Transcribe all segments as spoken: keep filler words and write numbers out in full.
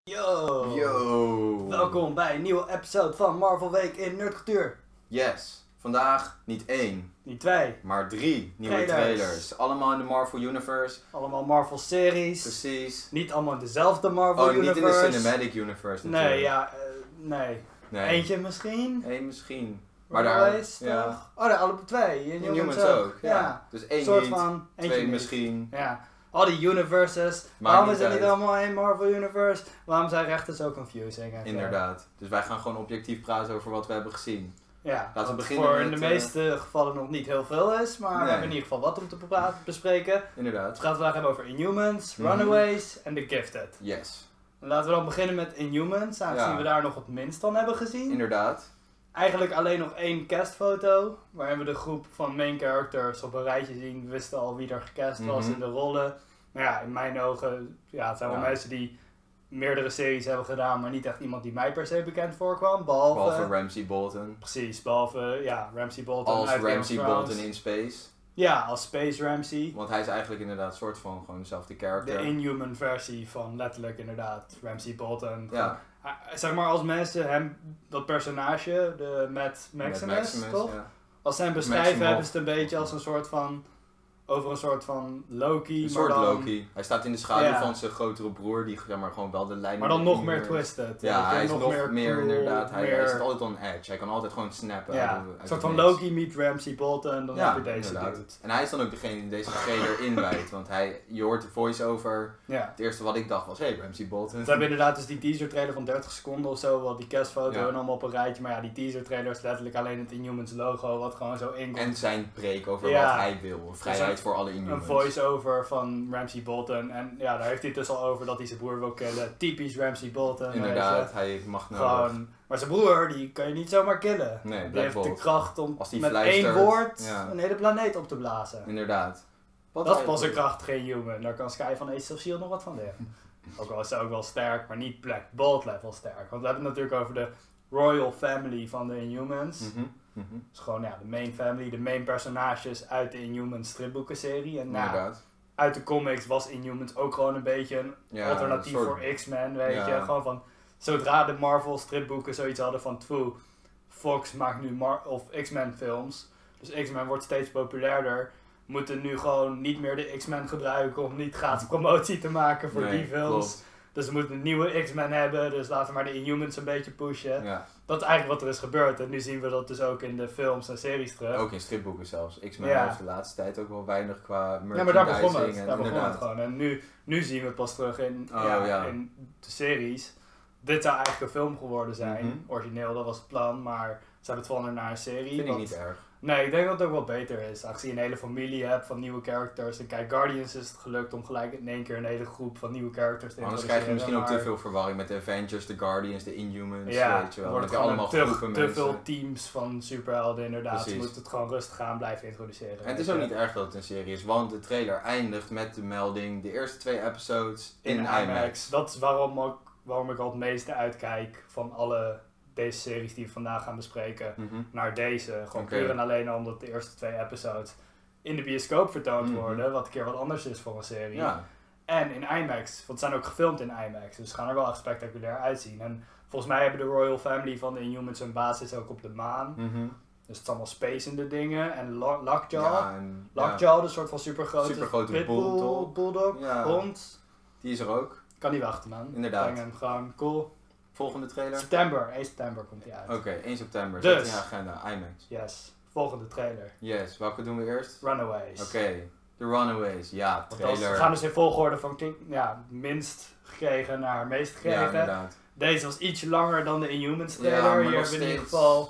Yo! Yo! Welkom bij een nieuwe episode van Marvel Week in Nerdcultuur. Yes, vandaag niet één, Niet twee, maar drie nieuwe Trailers. trailers. Allemaal in de Marvel Universe. allemaal Marvel series. Precies. Niet allemaal in dezelfde Marvel Oh, Universe. niet in de Cinematic Universe natuurlijk. Nee, ja, uh, nee. Nee. Eentje misschien. Eén misschien. Maar Runaways, daar, ja. toch? Oh nee, alle twee. In In Humans Humans ook. ook, Ja. ja. Dus één soort niet, van, eentje twee niet. misschien. Ja. Al die universes. Waarom is het niet allemaal één Marvel Universe? Waarom zijn rechten zo confusing? En Inderdaad. Dus wij gaan gewoon objectief praten over wat we hebben gezien. Ja, Laten we wat beginnen voor met, in de uh, meeste gevallen nog niet heel veel is, maar we Nee. hebben in ieder geval wat om te bepra- bespreken. Inderdaad. We gaan het vandaag hebben over Inhumans, Mhm. Runaways en The Gifted. Yes. Laten we dan beginnen met Inhumans, aangezien Ja. we daar nog het minst van hebben gezien. Inderdaad. Eigenlijk alleen nog één castfoto, waarin we de groep van main characters op een rijtje zien. We wisten al wie er gecast was Mhm. in de rollen. Maar ja, in mijn ogen, ja, het zijn wel Ja. mensen die meerdere series hebben gedaan, maar niet echt iemand die mij per se bekend voorkwam. Behalve, Behalve Ramsay Bolton. precies, behalve ja, Ramsay Bolton Als uit Game of Ramsay Thrones. Bolton in Space. Ja, als Space Ramsay. Want hij is eigenlijk inderdaad een soort van gewoon dezelfde De character. Inhuman versie van letterlijk inderdaad Ramsay Bolton. Ja. Ah, zeg maar als mensen hem, dat personage, de Matt Maximus, Met Maximus, toch? ja. Als ze hem beschrijven Maximoff. hebben ze het een beetje als een soort van, over een soort van Loki. Een maar soort dan, Loki. Hij staat in de schaduw Ja. van zijn grotere broer, die zeg maar, gewoon wel de lijn... Maar dan nog meer inhuurt. twisted. Ja, weet je, hij is nog, meer, cool, inderdaad. Hij, meer- hij zit altijd on edge. Hij kan altijd gewoon snappen. ja, uit de- een uit soort het van niks. Loki meet Ramsay Bolton en dan Ja, heb je deze inderdaad. dude. En hij is dan ook degene die deze trailer inwijdt. Want hij, je hoort de voice-over. Ja. Het eerste wat ik dacht was, hey, Ramsay Bolton. Ze hebben inderdaad dus die teaser trailer van dertig seconden of zo, wel die castfoto Ja. en allemaal op een rijtje. Maar ja, die teaser trailer is letterlijk alleen het Inhumans logo, wat gewoon zo inkomt. En zijn preek over Ja. wat hij wil. Vrijheid Dus voor alle Een Inhumans. voice-over van Ramsay Bolton. En ja, daar heeft hij het dus al over dat hij zijn broer wil killen. Typisch Ramsay Bolton. Inderdaad, weet je. hij mag nodig. Gewoon, maar zijn broer, die kan je niet zomaar killen. Nee, die Black heeft de Bolt. kracht om Als die met fluistert, één woord ja. een hele planeet op te blazen. Inderdaad. Wat Dat is hij- pas een kracht, geen human. Daar kan Sky van Ace of S.H.I.E.L.D. nog wat van leren. Ook al is ze ook wel sterk, maar niet Black Bolt level sterk. Want we hebben het natuurlijk over de Royal Family van de Inhumans. Mhm, mhm. Dus gewoon ja, de main family, de main personages uit de Inhumans stripboekenserie. En nou, Inderdaad. uit de comics was Inhumans ook gewoon een beetje een Ja, alternatief een soort- voor X-Men, weet ja. je. Gewoon van, zodra de Marvel stripboeken zoiets hadden van, tfoe, Fox maakt nu Mar of X-Men films. Dus X-Men wordt steeds populairder. Moeten nu gewoon niet meer de X-Men gebruiken om niet gratis promotie te maken voor Nee, die films. klopt. Dus we moeten een nieuwe X-Men hebben, dus laten we maar de Inhumans een beetje pushen. Ja. Dat is eigenlijk wat er is gebeurd. En nu zien we dat dus ook in de films en series terug. Ook in stripboeken zelfs. X-Men Ja. heeft de laatste tijd ook wel weinig qua Ja, merchandising. maar daar begon het. en Daar begon het inderdaad. gewoon. En nu, nu zien we het pas terug in, Oh, ja, ja. in de series. Dit zou eigenlijk een film geworden zijn. Mhm. Origineel, dat was het plan. Maar ze hebben het veranderd naar een serie. Vind ik wat- niet erg. Nee, ik denk dat het ook wel beter is. Aangezien je een hele familie hebt van nieuwe characters. En kijk, Guardians is het gelukt om gelijk in één keer een hele groep van nieuwe characters te Anders introduceren. krijg je misschien ook te maar- veel verwarring met de Avengers, de Guardians, de Inhumans. Ja, weet je wel. wordt Dan het heb je gewoon allemaal te, groepen te mensen. veel teams van superhelden inderdaad. Ze Precies. moeten het gewoon rustig aan blijven introduceren. En het is ook niet erg dat het een serie is, want de trailer eindigt met de melding, de eerste twee episodes in, in IMAX. IMAX. Dat is waarom, ook, waarom ik al het meeste uitkijk van alle deze series die we vandaag gaan bespreken Mhm. naar deze. Gewoon Oké. puur en alleen omdat de eerste twee episodes in de bioscoop vertoond Mhm. worden. Wat een keer wat anders is voor een serie. Ja, En in IMAX. Want ze zijn ook gefilmd in IMAX. Dus ze gaan er wel echt spectaculair uitzien. En volgens mij hebben de Royal Family van de Inhumans een basis ook op de maan. mhm. Dus het is allemaal space in de dingen. En Lo- Lockjaw. ja, en, ja, Lockjaw, de soort van supergrote, Supergrote pitbull, bulldog. bulldog, Ja. hond. die is er ook. Kan niet wachten, man. Inderdaad. Breng hem gewoon cool. Volgende trailer? September, één september komt hij uit. Oké, één september. Dus. Zet in je agenda, IMAX. Yes. Volgende trailer. Yes, welke doen we eerst? Runaways. Oké, The Runaways. Ja, Want dat is- trailer. we gaan dus in volgorde van kling- ja, minst gekregen naar meest Ja, gekregen. inderdaad. Deze was ietsje langer dan de Inhumans Ja, trailer. maar Hier nog hebben we in ieder steeds. geval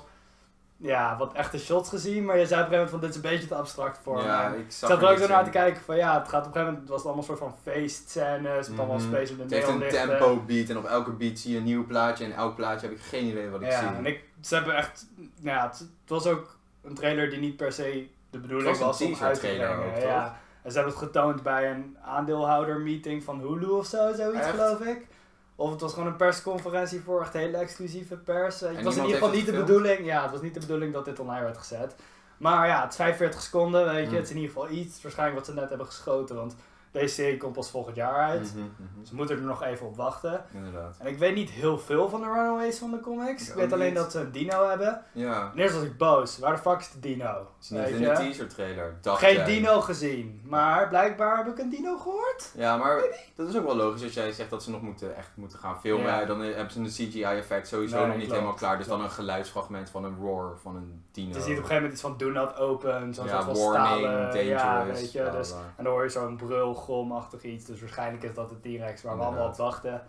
ja, wat echte shots gezien. Maar je zei op een gegeven moment van dit is een beetje te abstract voor Ja, me. ik Ik zag zat er er ook zo niks naar in. te kijken van ja, het gaat op een gegeven moment was het allemaal een soort van feest scènes met allemaal Mhm. space in de Het heeft een neonlichten. tempo beat en op elke beat zie je een nieuw plaatje en elk plaatje heb ik geen idee wat ik Ja, zie. en ik, ze hebben echt, nou ja, het, het was ook een trailer die niet per se de bedoeling Het was was, een om teaser uit te trailer brengen. ook, Ja. toch? En ze hebben het getoond bij een aandeelhouder meeting van Hulu of zo, zoiets Echt? geloof ik. Of het was gewoon een persconferentie voor echt hele exclusieve pers. Het was in niemand ieder geval heeft niet de het gefilmd? bedoeling, ja, het was niet de bedoeling dat dit online werd gezet. Maar ja, het is vijfenveertig seconden, weet je, Hmm. het is in ieder geval iets. Waarschijnlijk wat ze net hebben geschoten, want Deze serie komt pas volgend jaar uit. Mhm, mhm. Dus we moeten er nog even op wachten. Inderdaad. En ik weet niet heel veel van de Runaways van de comics. Ik Ik ook weet alleen niet. dat ze een dino hebben. Ja. En eerst was ik boos. Waar de fuck is de dino? Is niet Weet in je? de teaser trailer. Dacht Geen jij. dino gezien. Maar blijkbaar heb ik een dino gehoord. Ja, maar dat is ook wel logisch als jij zegt dat ze nog moeten, echt moeten gaan filmen. Ja. Dan hebben ze een C G I-effect sowieso Nee, nog niet klopt, helemaal klaar. Dus klopt. dan een geluidsfragment van een roar van een dino. Het is niet op een gegeven moment iets van do not open. Zo'n ja, soort van warning, stalen. dangerous. Ja, weet je. bla, Dus, bla. en dan hoor je zo'n brulgrom-achtig iets. Dus waarschijnlijk is dat de T-Rex waar we allemaal op Inderdaad. wachten.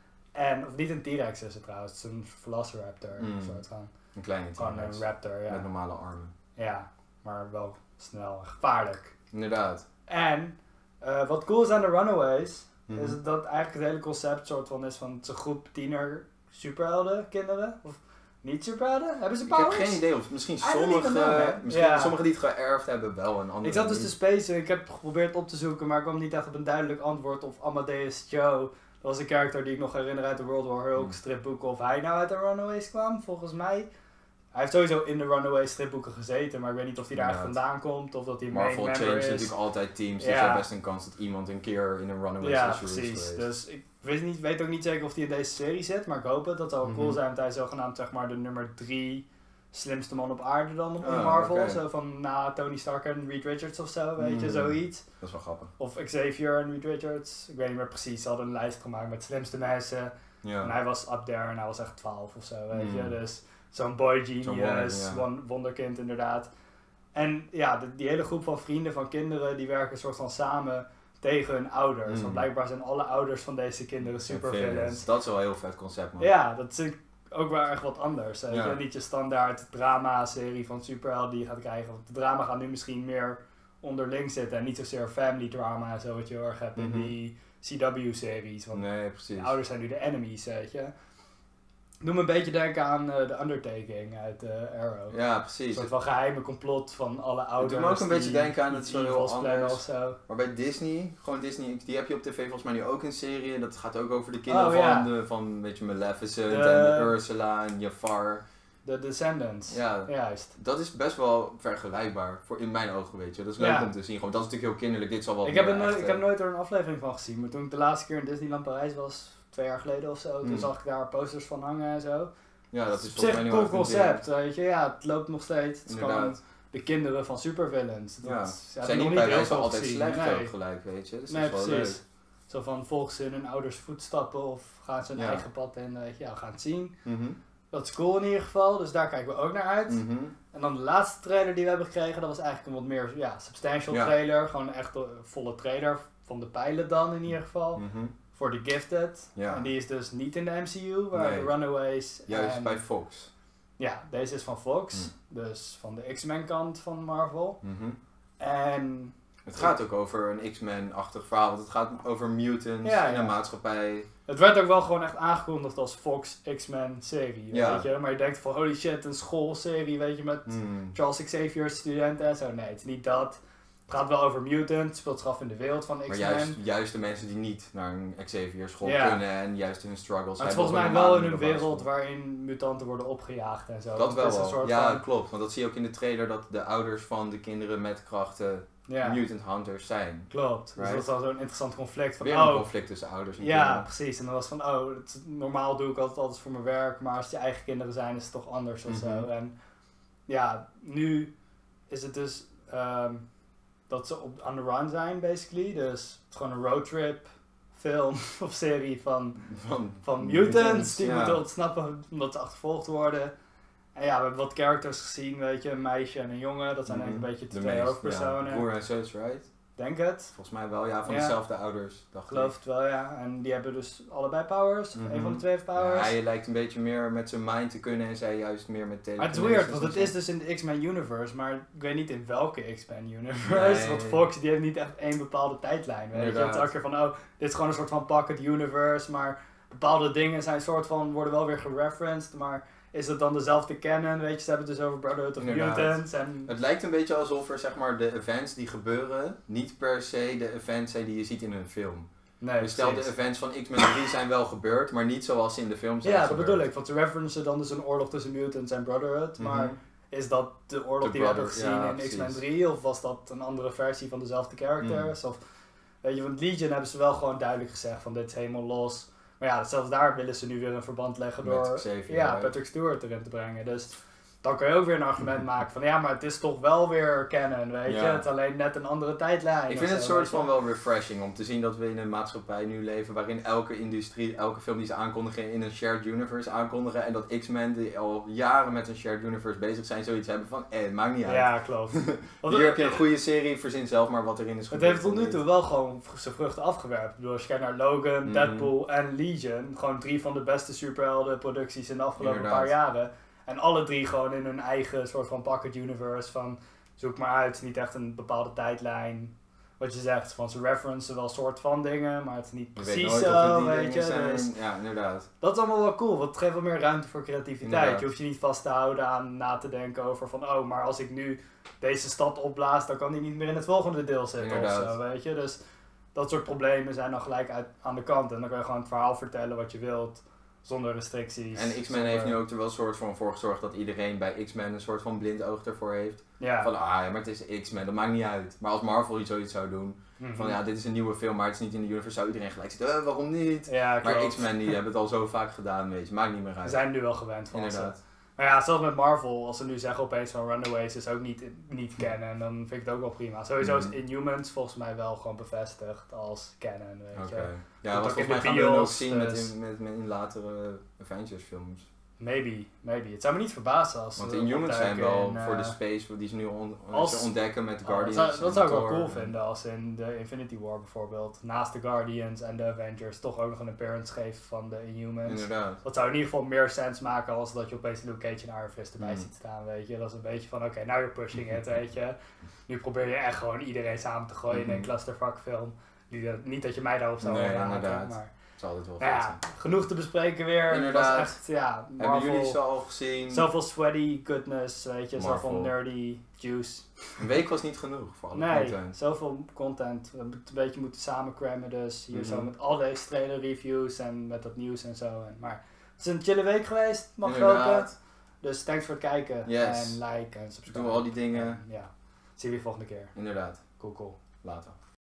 En, of niet een T-Rex is het trouwens. Het is een Velociraptor. Mm. Een soort van. Een kleine Gewoon T-Rex. een raptor, ja. Met normale armen. Ja, maar wel snel en gevaarlijk. Inderdaad. En uh, wat cool is aan de Runaways, Mhm. is dat eigenlijk het hele concept soort van is van het is een groep tiener superhelden kinderen. Of niet superhelden? Hebben ze Ik heb powers? geen idee of misschien I don't even sommige, know, man. misschien Ja. sommigen die het geërfd hebben wel en andere Ik zat dus te niet. spacen, ik heb geprobeerd op te zoeken, maar ik kwam niet echt op een duidelijk antwoord of Amadeus Cho, dat was een karakter die ik nog herinner uit de World War Hulk Hmm. stripboeken, of hij nou uit de Runaways kwam, volgens mij. Hij heeft sowieso in de Runaways stripboeken gezeten, maar ik weet niet of hij daar echt Inderdaad. vandaan komt, of dat hij een Marvel main change member is. natuurlijk altijd teams, dus Ja. je hebt best een kans dat iemand een keer in een Runaways Ja, issue is precies. geweest. Dus ik weet, niet, weet ook niet zeker of hij in deze serie zit, maar ik hoop het. Dat zou wel cool Mhm. zijn, want hij is zogenaamd zeg maar de nummer drie slimste man op aarde dan op Ah, Marvel. oké. Zo van na Tony Stark en Reed Richards of zo, weet je, Mhm. zoiets. Dat is wel grappig. Of Xavier en Reed Richards. Ik weet niet meer precies. Ze hadden een lijst gemaakt met slimste mensen. En Ja. hij was up there en hij was echt twaalf of zo, weet je. Mm. Dus zo'n boy Zo'n genius, wonder, ja. won- wonderkind inderdaad. En ja, de- die hele groep van vrienden van kinderen, die werken soort van samen tegen hun ouders. Mm. Want blijkbaar zijn alle ouders van deze kinderen supervillains. Dat is wel een heel vet concept, man. Ja, dat is ook wel echt wat anders. Weet Ja. je? Niet je standaard drama-serie van superhelden die je gaat krijgen. Want de drama gaat nu misschien meer onderling zitten en niet zozeer family drama en zo wat je heel erg hebt Mhm. in die C W-series. Want Nee, precies. de ouders zijn nu de enemies, weet je. Doe me een beetje denken aan uh, The Undertaking uit uh, Arrow. Ja, Een precies. soort van geheime complot van alle ouders. doet me ook een beetje die denken aan het iets zo heel evils plannen anders. Of zo. Maar bij Disney, gewoon Disney, die heb je op tv volgens mij nu ook een serie. En dat gaat ook over de kinderen Oh, van, ja. de, van weet je, Maleficent De- en Ursula en Jafar. The Descendants. Ja. Juist. Dat is best wel vergelijkbaar, voor in mijn ogen, weet je. Dat is leuk Ja. om te zien. Gewoon, dat is natuurlijk heel kinderlijk. Dit zal wel Ik heb, meer er nooit, echt, ik heb eh, nooit er een aflevering van gezien. Maar toen ik de laatste keer in Disneyland Parijs was, twee jaar geleden of zo, toen Hmm. zag ik daar posters van hangen en zo. Ja, dat is Op volgens zich mij een nu cool echt een concept, weet je. Ja, het loopt nog steeds. Het is gewoon Inderdaad. de kinderen van supervillains. Dat, Ja. ja, Ze dat zijn nog niet bij heel wijze veel altijd gezien. slecht Nee. ook gelijk, weet je. Dus Nee, dat is wel precies. Zo van, volgen ze in hun ouders voetstappen of gaan ze hun Ja. eigen pad in, weet je. Ja, we gaan het zien. leuk. Mhm. Dat is cool in ieder geval, dus daar kijken we ook naar uit. Mhm. En dan de laatste trailer die we hebben gekregen, dat was eigenlijk een wat meer ja, substantial Ja. trailer. Gewoon echt een volle trailer van de pilot dan in ieder geval. Mhm. Voor The Gifted. Ja. En die is dus niet in de M C U, waar Nee. de Runaways... Juist en, bij Fox. Ja, deze is van Fox. Hm. Dus van de X-Men kant van Marvel. Mhm. En... Het gaat ook over een X-Men-achtig verhaal, want het gaat over mutants Ja, in ja. een maatschappij. Het werd ook wel gewoon echt aangekondigd als Fox X-Men serie, Ja. weet je. Maar je denkt van holy shit, een schoolserie, weet je, met Hmm. Charles Xavier studenten en zo. Nee, het is niet dat. Het gaat wel over mutants, het speelt zich af in de wereld van Maar X-Men. juist, juist de mensen die niet naar een Xavier school Ja. kunnen en juist hun struggles Maar het is hebben volgens mij op wel in normale een middelbare wereld school. waarin mutanten worden opgejaagd en zo. Dat Want wel het is een wel. soort Ja, van, klopt. Want dat zie je ook in de trailer dat de ouders van de kinderen met krachten ja, mutant hunters zijn. klopt. Dus Right. dat is wel zo'n interessant conflict van, Weer een oh, conflict tussen ouders en ja, kinderen. precies. En dan was van, oh, het, normaal doe ik altijd alles voor mijn werk, maar als het je eigen kinderen zijn, is het toch anders of zo. Mhm. En ja, nu is het dus ehm, dat ze op on the run zijn, basically. Dus het is gewoon een roadtrip film of serie van, Van, van mutants die ja. moeten ontsnappen omdat ze achtervolgd worden. En ja, we hebben wat characters gezien, weet je, een meisje en een jongen. Dat zijn Mhm. eigenlijk een beetje de, De twee meest, hoofdpersonen. Ja, broer en zus, right? Denk het. Volgens mij wel, ja, van Ja. dezelfde ouders. Dacht Ik geloof het wel, ja. En die hebben dus allebei powers. Of Mhm. een van de twee heeft ik. powers. Ja, hij lijkt een beetje meer met zijn mind te kunnen en zij juist meer met Maar het is telekinesis weird, want het en is zo. dus in de X-Men universe, maar ik weet niet in welke X-Men universe. Nee. Want Fox die heeft niet echt één bepaalde tijdlijn. Weet je? Het is Inderdaad. elke keer van, oh, dit is gewoon een soort van pocket universe, maar bepaalde dingen zijn soort van, worden wel weer gereferenced, maar is het dan dezelfde canon? Weet je, ze hebben het dus over Brotherhood of Inderdaad. Mutants en... Het lijkt een beetje alsof er zeg maar de events die gebeuren niet per se de events zijn die je ziet in een film. Nee, Dus stel de precies. events van X-Men drie zijn wel gebeurd, maar niet zoals ze in de film zijn Ja, dat gebeurd. bedoel ik, want ze referencen dan dus een oorlog tussen Mutants en Brotherhood, maar Mhm. is dat de oorlog De die we hebben Brother- gezien ja, in precies. X-Men drie, of was dat een andere versie van dezelfde characters? Mhm. Of Weet je, want Legion hebben ze wel gewoon duidelijk gezegd van dit is helemaal los. Maar ja, zelfs daar willen ze nu weer een verband leggen door Xavier, ja, right? Patrick Stewart erin te brengen. Dus dan kun je ook weer een argument maken van ja, maar het is toch wel weer canon, weet je. Ja. Het is alleen net een andere tijdlijn. Ik of vind het zo, soort weet je. van wel refreshing om te zien dat we in een maatschappij nu leven waarin elke industrie, elke film die ze aankondigen in een shared universe aankondigen en dat X-Men die al jaren met een shared universe bezig zijn zoiets hebben van eh, het maakt niet uit. Ja, klopt. Want Hier het- heb je een goede serie, verzin zelf maar wat erin is Het gebeurd. heeft tot nu toe wel gewoon zijn vruchten afgewerpt. Ik bedoel, als je kijkt naar Logan, Mhm. Deadpool en Legion, gewoon drie van de beste superhelden producties in de afgelopen Inderdaad. paar jaren. En alle drie gewoon in hun eigen soort van pocket universe van zoek maar uit, het is niet echt een bepaalde tijdlijn. Wat je zegt, van ze referencen wel soort van dingen, maar het is niet Je weet precies nooit of zo, het die weet dingen je. zijn. Dus Ja, inderdaad. dat is allemaal wel cool, want het geeft wel meer ruimte voor creativiteit. Inderdaad. Je hoeft je niet vast te houden aan na te denken over van oh, maar als ik nu deze stad opblaas, dan kan die niet meer in het volgende deel zitten of Inderdaad. zo, weet je. Dus dat soort problemen zijn dan gelijk uit, aan de kant en dan kan je gewoon het verhaal vertellen wat je wilt, zonder restricties. En X-Men zonder- heeft nu ook er wel een soort van voor gezorgd dat iedereen bij X-Men een soort van blind oog ervoor heeft. Ja. Van ah ja, maar het is X-Men, dat maakt niet uit. Maar als Marvel iets zoiets zou doen, Mhm. van ja, dit is een nieuwe film, maar het is niet in de universe, zou iedereen gelijk zitten, eh, waarom niet? Ja, Maar klopt. X-Men die hebben het al zo vaak gedaan, weet je, maakt niet meer We uit. zijn nu wel gewend van ze. Inderdaad. Maar ja, zelfs met Marvel, als ze nu zeggen opeens van Runaways is ook niet, niet canon, dan vind ik het ook wel prima. Sowieso is Mhm. Inhumans volgens mij wel gewoon bevestigd als canon, weet Oké. je. Ja, Komt want ook in volgens mij de gaan we hem ook bios, zien met, dus- in, met, met in latere Avengers films. Maybe, maybe. Het zou me niet verbazen als Want ze de Inhumans zijn opduiken wel in, eh, voor de space die ze nu on, als- ze ontdekken met de oh, Guardians. dat zou, dat en zou ik wel Thor. cool vinden als in de Infinity War bijvoorbeeld, naast de Guardians en de Avengers, toch ook nog een appearance geven van de Inhumans. Inderdaad. Dat zou in ieder geval meer sens maken als dat je opeens Luke Cage en Iron Fist erbij Mm. ziet staan, weet je. Dat is een beetje van, oké, now you're pushing it, weet je. Nu probeer je echt gewoon iedereen samen te gooien in een Mhm. clusterfuck film. Niet dat, niet dat je mij daarop zou Nee, willen haken, inderdaad. maar Het zal altijd wel nou vet ja, zijn. genoeg te bespreken weer. Het Inderdaad. was echt, ja, Hebben Marvel, jullie ze al gezien? zoveel sweaty goodness, weet je, Marvel. zoveel nerdy juice. Een week was niet genoeg voor alle Nee, content. zoveel content. We hebben het een beetje moeten samencrammen dus. Hier zo Mhm. met al deze trailer reviews en met dat nieuws en zo. En, maar het is een chille week geweest, mag ik Inderdaad. hopen. Dus thanks voor het kijken. Yes. En like en subscribe. Doen we al die dingen. En, ja, zie je weer volgende keer. Inderdaad. Cool, cool. Later.